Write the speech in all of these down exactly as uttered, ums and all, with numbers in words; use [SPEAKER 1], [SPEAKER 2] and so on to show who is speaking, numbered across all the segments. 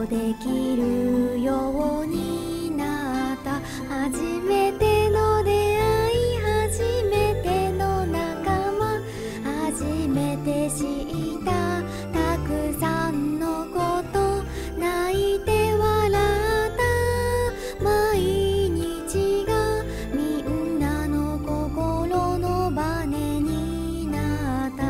[SPEAKER 1] とできるようになった。初めての出会い、初めての仲間、初めて知ったたくさんのこと、泣いて笑った毎日がみんなの心のバネになった。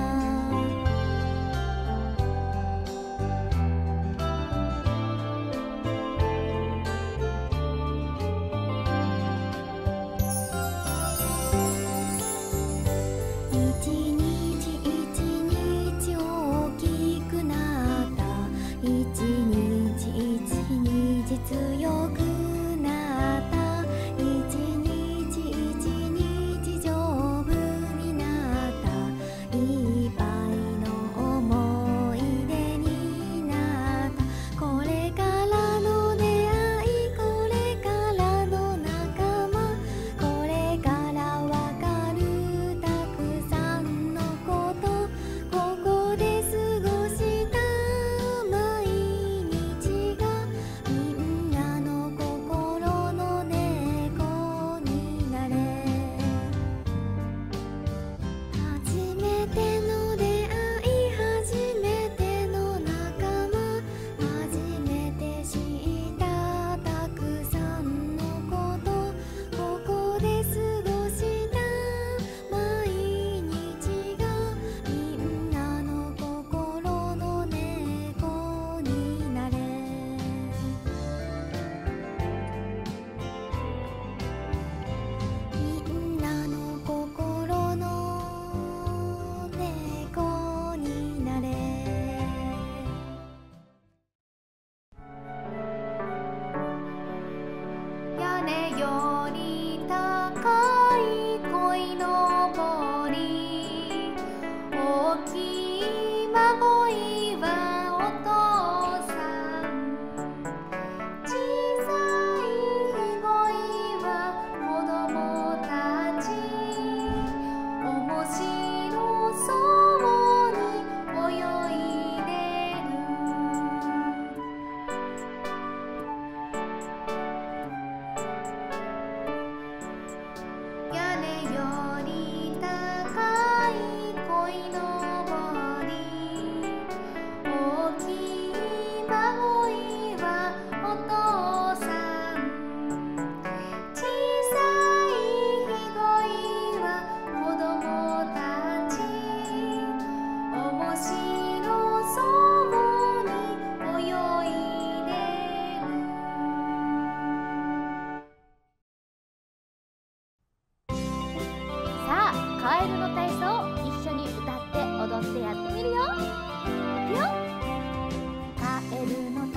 [SPEAKER 1] 一日一日大きくなった。一日一日強くなった。一日一日丈夫になった。いっぱいの思い出になった。これからの出会い、これからの仲間、これからわかるたくさんのこと、ここで過ごした毎日がみんなの心の猫になれ。初めての出会い、初めての仲間、初めて知ったたくさんのこと、ここで過ごした毎日がみんなの心の猫になれ。みんなの心の猫になれ。屋根より高い鯉のぼり、大きい孫いはお父さん、小さいひごいは子供たち、面白そうに泳いでる。屋根より高い鯉のぼり、大きい孫いはお父さん、小さいひごいは子供たち、面白そうに泳いでる。さあ、カエルの体操、一緒に歌って踊ってやってみるよ。いくよ。カエルの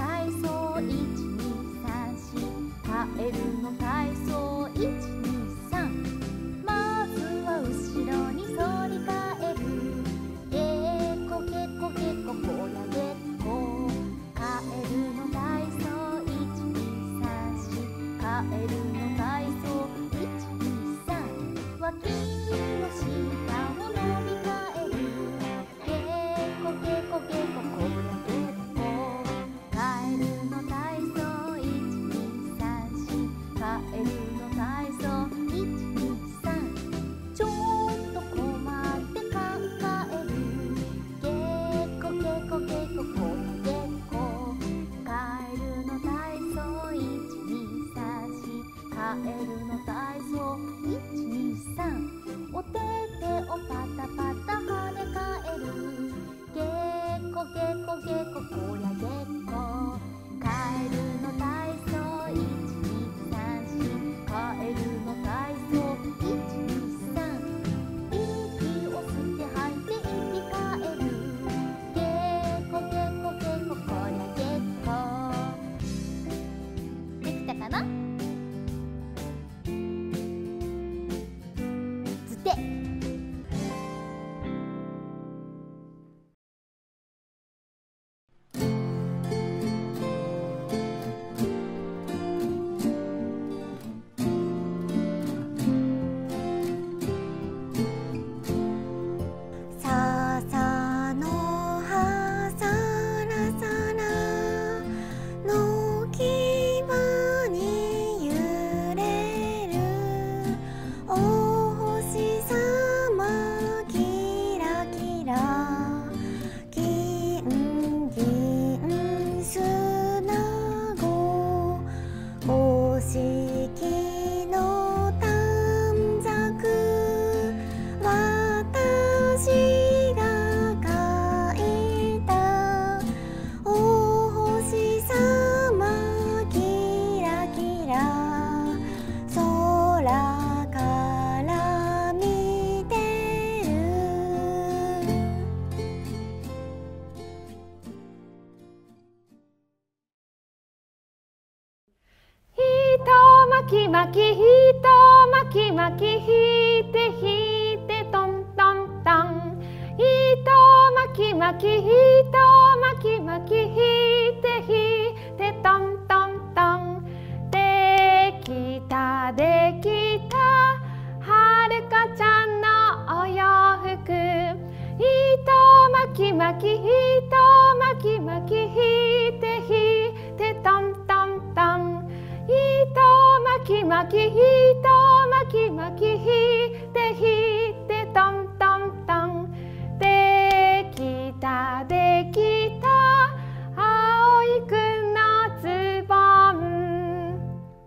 [SPEAKER 2] きまきひとまきまきひいてひいてトントントン。ひとまきまきひとまきまきひいてひいてトントントン。できたできたはるかちゃんのお洋服。ひとまきまきひとまきまきひいてひいてトントントン。ひとまきまきひとまきまきひいてひいてトントントン。できたできたあおいくんのズボン。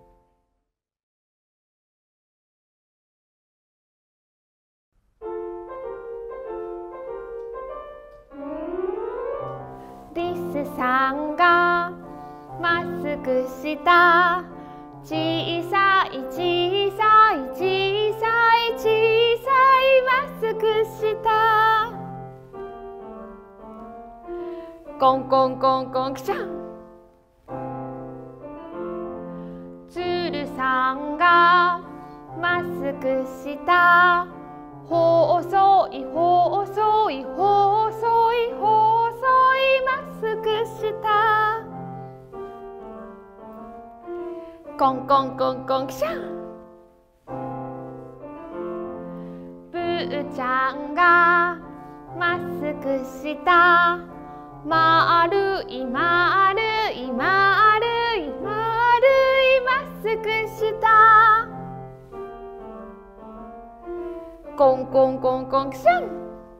[SPEAKER 2] リスさんがマスクした。小さい小さい小さい小さいマスクした。コンコンコンコンくしゃん。鶴さんがマスクした。細い細い細い細いマスクした。コンコンコンコンくしゃん。ぶーちゃんがマスクした。まるいまるいまるいまるいマスクした。コンコンコンコンくしゃん。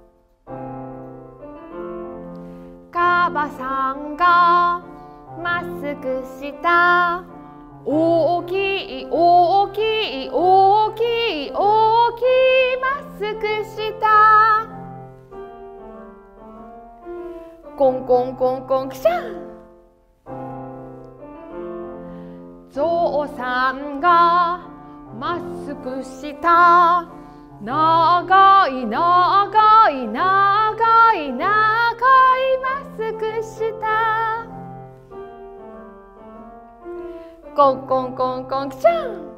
[SPEAKER 2] カバさんがマスクした。大きい大きい大きい大きいマスクした。コンコンコンコンくしゃん。ゾウさんがマスクした。長い長い長い長いマスクした。コンコンコンコンくしゃん。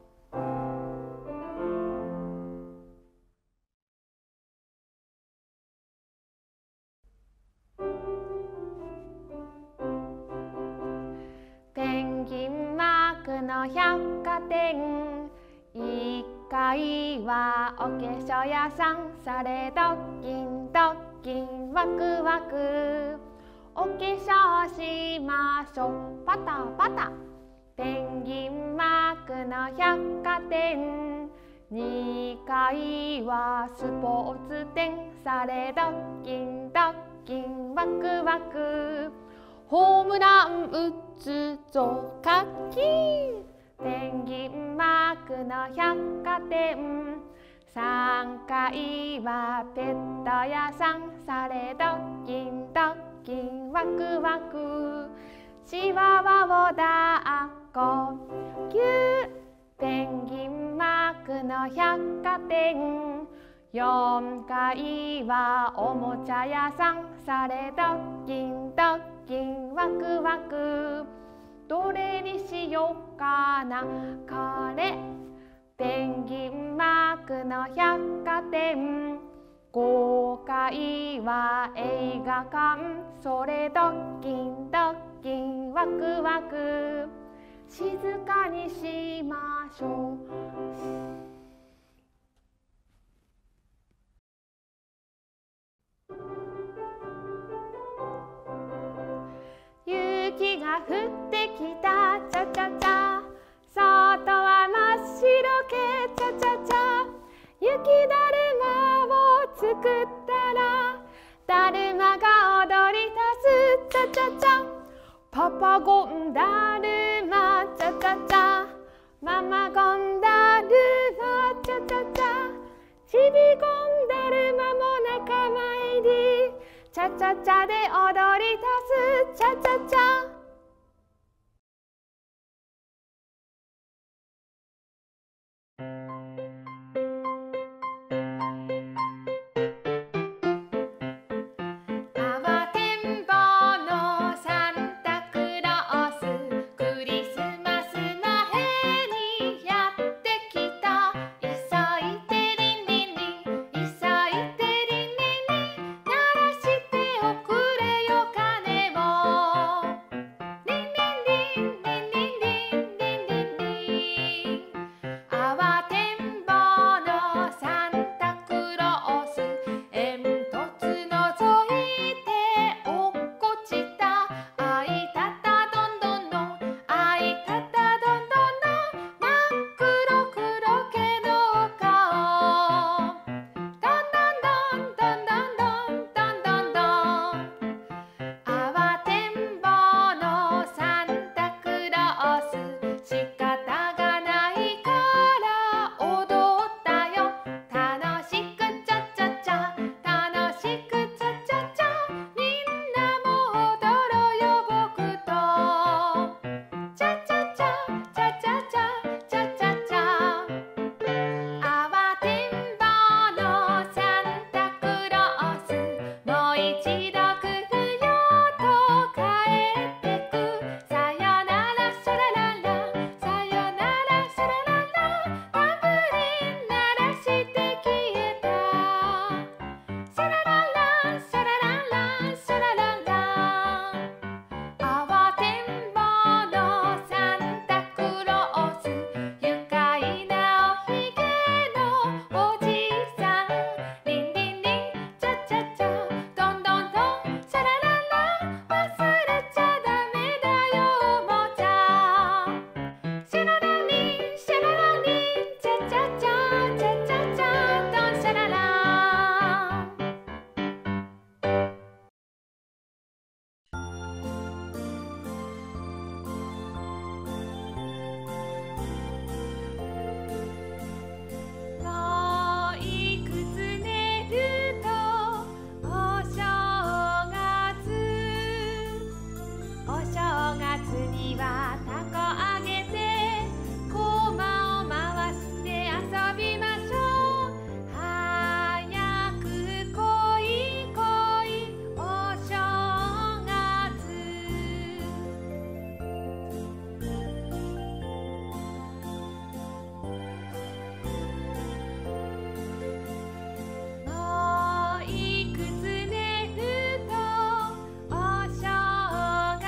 [SPEAKER 2] ペンギンマークの百貨店。いっかいはお化粧屋さん。それドッキンドッキンワクワク。お化粧しましょうパタパタ。ペンギンマークの百貨店。にかいはスポーツ店。それドッキンドッキンワクワク。ホームラン打つぞカッキー。ペンギンマークの百貨店。さんかいはペット屋さん。それドッキンドッキンワクワク。チワワを抱っこぎゅー。ペンギンマークの百貨店。よんかいはおもちゃ屋さん。それドッキンドッキンワクワク。どれにしよっかなこれ。ペンギンマークの百貨店。ごかいは映画館。それドッキンドッキンワクワク。静かにしましょう。雪が降ってきたチャチャチャ。外は真っ白けチャチャチャ。雪だるまを作ったらだるまが踊り出すチャチャチャ。パパゴンだるまチャチャチャ。ママゴンだるまチャチャチャ。ちびゴンだるまも仲間入り。チャチャチャで踊り出すチャチャチャ。「クリスマスのへには凧あげて駒を回して遊びましょう。早く来い来いお正月。もういくつ寝るとお正月。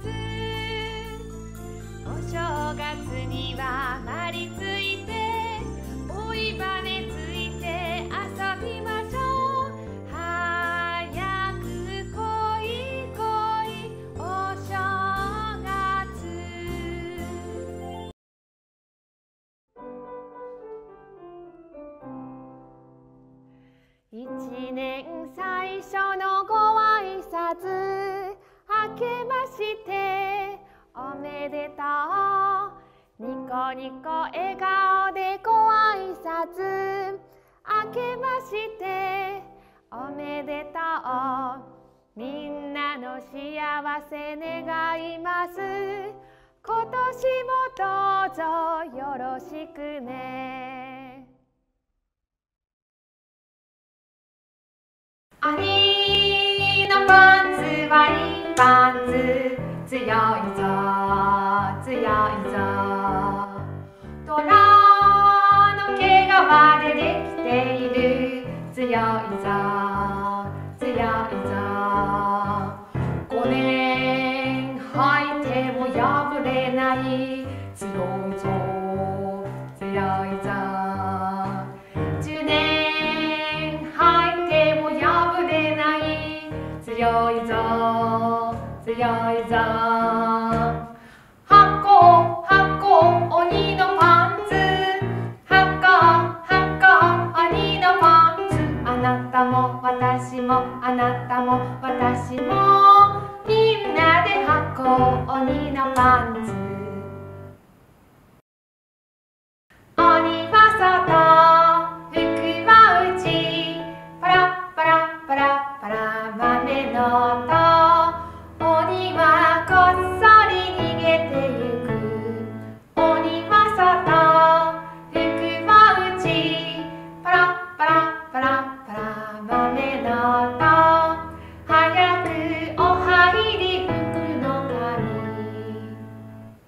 [SPEAKER 2] お正月にはまりついておいばねついて遊びましょう。早く来い来いお正月。一年最初のご挨拶、明けましておめでとう。ニコニコ笑顔でご挨拶、明けましておめでとう。みんなの幸せ願います。今年もどうぞよろしくね。兄のパンツはいいパンツ、強いぞ強いぞ。虎の毛皮でできている、強いぞ強いぞ。ごねん履いても破れない、強いぞ強いぞ。じゅうねん履いても破れない、強いぞ強いぞ。箱箱鬼のパンツ、箱箱鬼のパンツ。あなたも私もあなたも私も、みんなで箱鬼のパンツ。鬼は外服は内、パラパラパラパラ豆の音。鬼はこっそり逃げてゆく。鬼は外服は内、パラパラパラパラ豆の音。早くお入り福の神。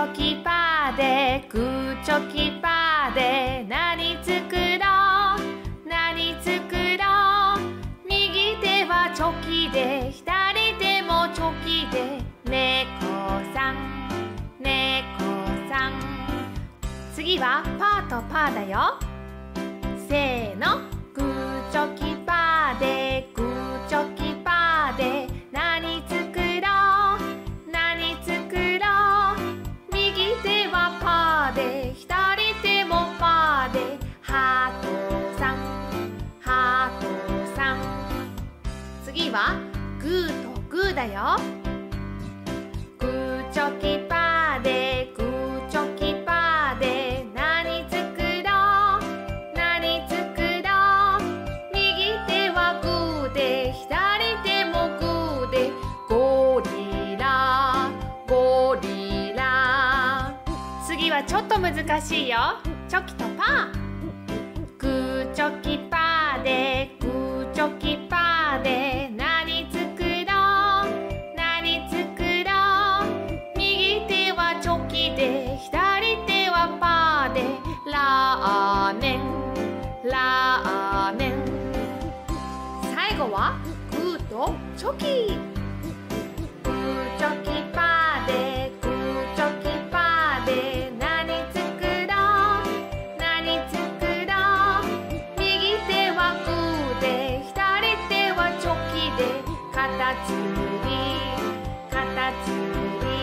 [SPEAKER 2] ョキパーでグーチョキパーで何作ろう何作ろう。右手はチョキで左手もチョキで猫さん猫さん。次はパーとパーだよ。せーの。グーチョキパーでグーチョキパーで何作ろう何作ろう。右手はパーで左手もパーでハートさんハートさん。次はグーとグーだよ。グーチョキパーでグーチョキパーで何作ろう何作ろう。右手はグーで左手もグーでゴリラゴリラ。次はちょっと難しいよ。チョキとパー。グーチョキパーでグーチョキパーで何作ろう何作ろう。右手はチョキで左手はパーでラーメンラーメン。最後はグーとチョキ。グーチョキパーでグーチョキパーで何作ろう何作ろう。右手はグーで左手はチョキでカタツリカタツリ。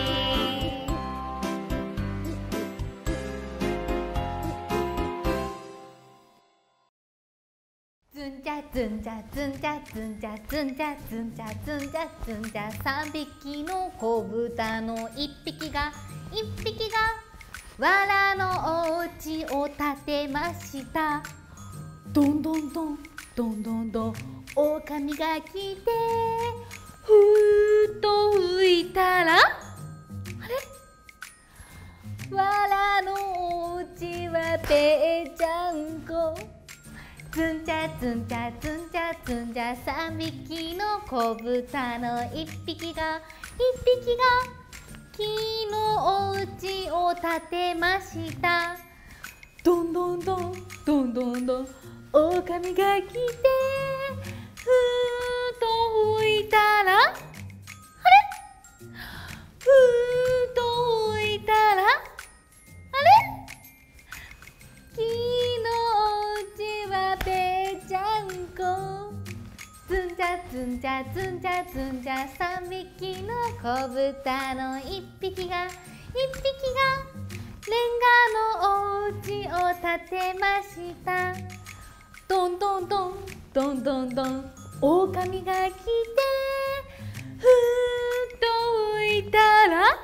[SPEAKER 1] ずんじゃずんじゃずんじゃずんじゃずんじゃずんじゃずんじゃずんじゃ。三匹の子豚の一匹が一匹が藁のお家を建てました。どんどんどんどんどんどん狼が来てふーっと吹いたらあれ藁のお家はぺーちゃんこ。ずんじゃずんじゃずんじゃずんじゃ。三匹の子豚の一匹が一匹が木のお家を建てました。どんどんどんどんどんどん狼が来てふーっと吹いたらあれふーっと吹いたらあれ木のお家はぺーちゃんこ。ずんじゃずんじゃずんじゃずんじゃ。三匹の子豚の一匹が一匹がレンガのお家を建てました。どんどんどんどんどんどん狼が来てふーっと吹いたらあれ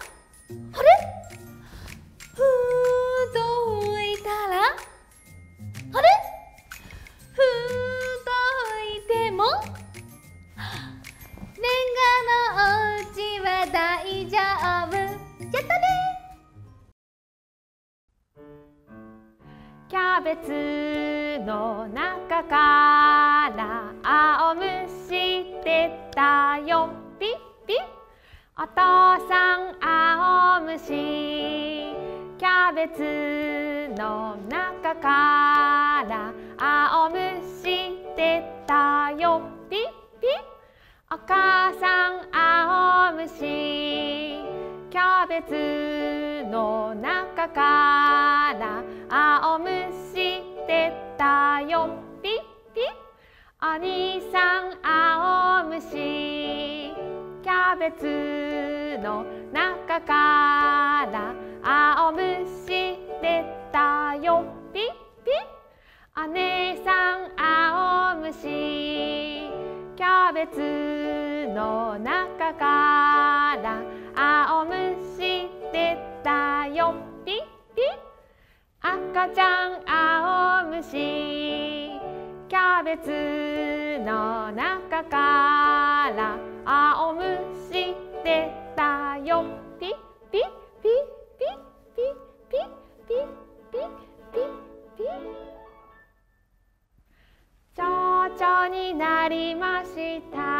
[SPEAKER 1] ふーっと吹いたらあれふーっと吹いてもレンガのお家は大丈夫。やったね。
[SPEAKER 2] キャベツの中から青虫出たよピッピッ。お父さん青虫。キャベツの中から青虫出たよピッピッ。お母さん青虫。キャベツの中から青虫出たよピッピッ。お兄さん青虫。キャベツの中から青虫出たよピッピッ。お姉さん青虫。キャベツの中から青虫出たよピッピッ。赤ちゃん青虫。キャベツの中から青虫出たよピッピッピッピッピッピッピッピッピッピッ。蝶々になりました。